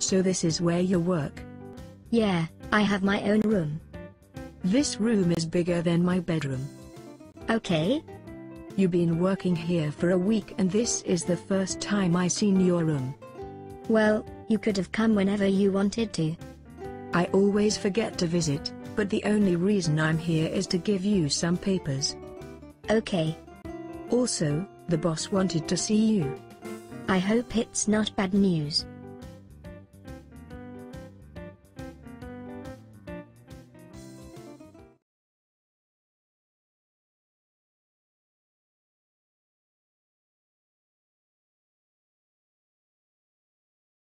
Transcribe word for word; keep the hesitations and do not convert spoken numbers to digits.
So this is where you work? Yeah, I have my own room. This room is bigger than my bedroom. Okay. You've been working here for a week and this is the first time I seen your room. Well, you could have come whenever you wanted to. I always forget to visit, but the only reason I'm here is to give you some papers. Okay. Also, the boss wanted to see you. I hope it's not bad news.